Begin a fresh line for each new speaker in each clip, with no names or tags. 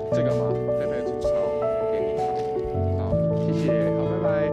这个吗？佩佩猪烧给你。好，谢谢，好，拜拜。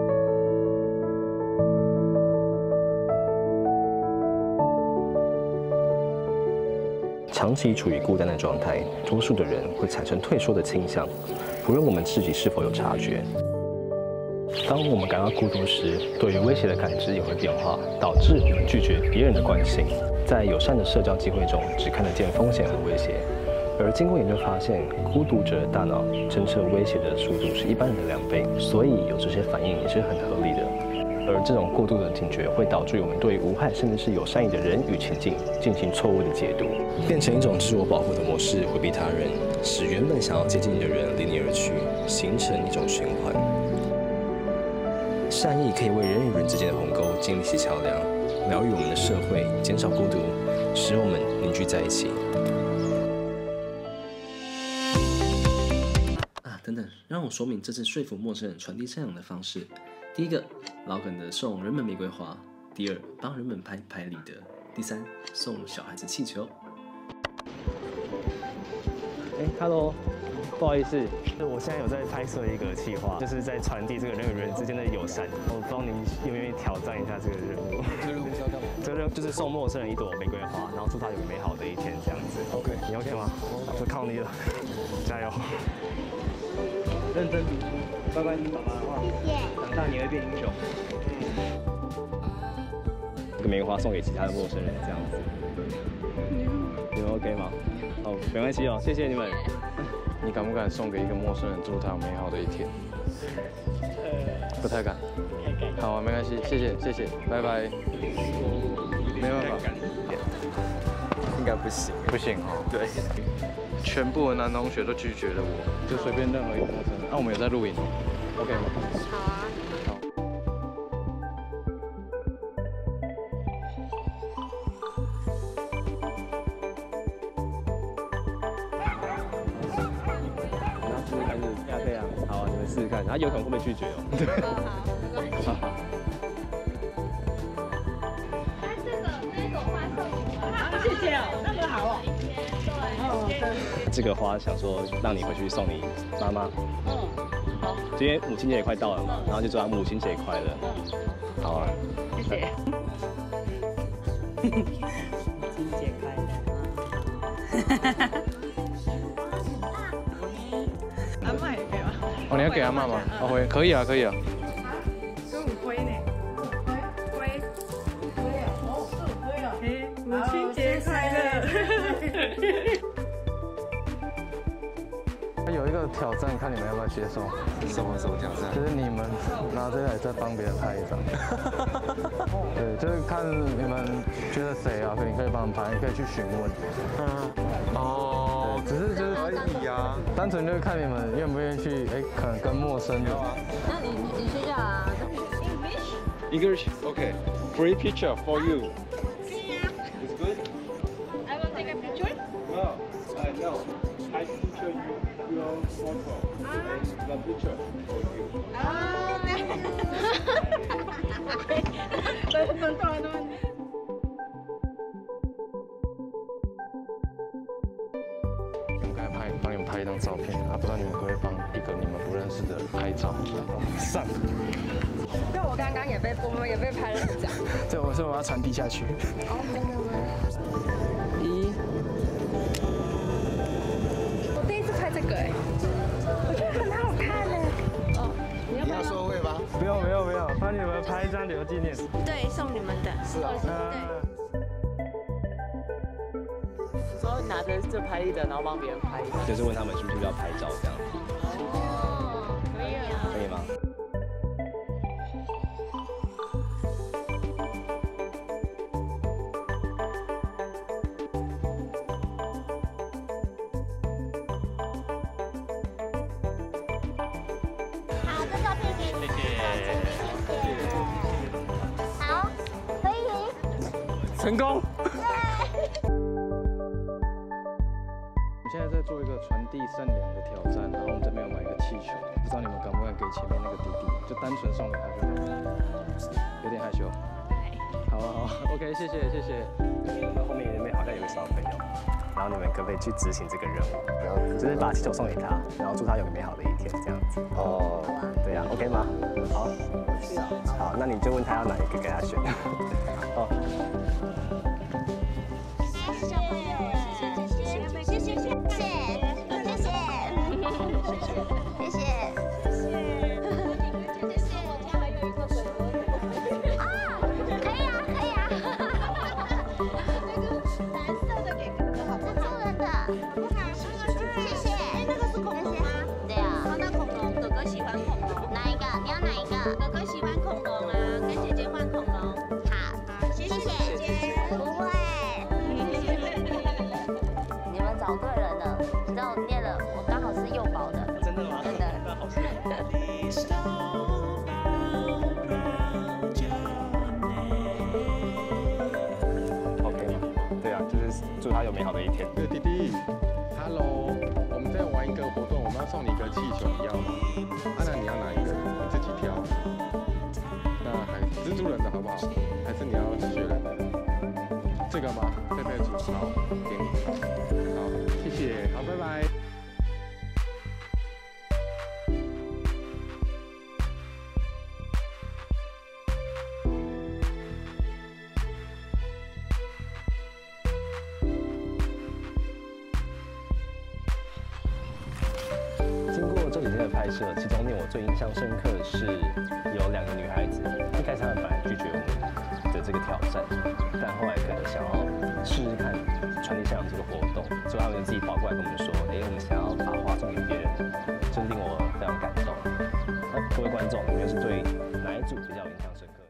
长期处于孤单的状态，多数的人会产生退缩的倾向，不论我们自己是否有察觉。当我们感到孤独时，对于威胁的感知也会变化，导致我们拒绝别人的关心。在友善的社交机会中，只看得见风险和威胁。而经过研究发现，孤独者的大脑侦测威胁的速度是一般人的2倍，所以有这些反应也是很合理的。而这种过度的警觉会导致我们对无害甚至是有善意的人与情境进行错误的解读，变成一种自我保护的模式，回避他人，使原本想要接近你的人离你而去，形成一种循环。善意可以为人与人之间的鸿沟建立起桥梁，疗愈我们的社会，减少孤独，使我们凝聚在一起。等等，让我说明这次说服陌生人传递善良的方式。第一个，老梗的送人们玫瑰花；第二，帮人们拍拍立得；第三，送小孩子气球。Hello， 不好意思，
我现在有在拍摄一个企划，就是在传递这个人与人之间的友善。我不知道您愿不愿意挑战一下这个任务。
这个任务是要干嘛？
这个任务就是送陌生人一朵玫瑰花，然后祝他有个美好的一天，这样子。OK， 你 OK 吗？就靠你了，加油！认真读书，乖乖听爸爸的话。谢谢。长大你会变英雄。
这个玫瑰花送给其他的陌生人，这样子。你们 OK 吗？好，没关系哦，谢谢你们。
你敢不敢送给一个陌生人，祝他有美好的一天？不太敢。好啊，没关系，谢谢谢谢，拜拜。没办法，应该不行。不行哦。对。全部的男同学都拒绝了我，就随便任何一个陌生人。那我们有在录影哦 ，OK 吗？
好啊。
好。
然后试试看是可以啊，好啊，你们试试看，然后有可能会被拒绝哦。对。好，好。
这种花送你了，谢谢哦，那么好哦。
这个花想说让你回去送你妈妈。好。今天母亲节也快到了嘛，然后就祝她母亲节快乐。好啊。
谢谢。母亲节快乐。阿嬤也可以吗？
哦，你要给阿嬤吗？阿辉，可以啊，可以啊。
跟五龟呢？龟。哦，是五龟哦。母亲节快乐。
有一个挑战，看你们要不要接受。
什么挑战？
就是你们拿这台再帮别人拍一张。对，就是看你们觉得谁啊，你可以帮他们拍，你可以去询问。哦，只是就是可以啊，单纯就是看你们愿不愿意去，可能跟陌生人。
那你去叫啊
English, okay. Free picture for you.
It's good. I will take a picture.
No, no. I picture your photo and the picture for you. 我刚才帮你们拍一张照片，不知道你们可不可以帮一个你们不认识的人拍照？上。
因为我刚刚也被拍了一张。
对，所以我要传递下去。
我第一次拍这个我觉得很好看哦，你要
收费吗？不用，帮你们拍一张留纪念。
对，送你们的。是啊。
说拿着这拍立得，然后帮别人拍一张。
就是问他们需不需要拍照这样。
哦，可以啊。
可以吗？
好，这照片给你。谢谢。好，可以。
成功。我们现在在做一个传递善良的挑战，然后我们这边有买一个气球，不知道你们敢不敢给前面那个弟弟，就单纯送给他就好。有点害羞。
对。
好啊，好啊 ，OK， 谢谢。
后面好像有个小朋友。 然后你们可不可以去执行这个任务？就是把气球送给他，然后祝他有个美好的一天，这样子。哦，对呀 ，OK 吗？好，好，那你就问他要哪一个给他选。好。
小朋友，谢谢。
哥哥喜欢恐龙啊，跟姐姐换恐龙。
好，谢谢。不会。你们找对人了，你知道我念了，我刚好是幼保的。
真的吗？
真的。
那好事。OK 吗？对啊，就是祝他有美好的一天。
对，弟弟 ，Hello， 我们在玩一个活动，我们要送你一个气球，你要吗？那你要哪一个？你自己挑。那还蜘蛛人的好不好？还是你要雪人的？这个吗？佩佩猪，好，给你。好，谢谢，好，拜拜。
这几天的拍摄，其中令我最印象深刻的是有2个女孩子，一开始她们本来拒绝我们的这个挑战，但后来可能想要试试看传递向阳这个活动，所以她们自己跑过来跟我们说，我们想要把花送给别人，这令我非常感动。各位观众，你们又是对哪一组比较印象深刻？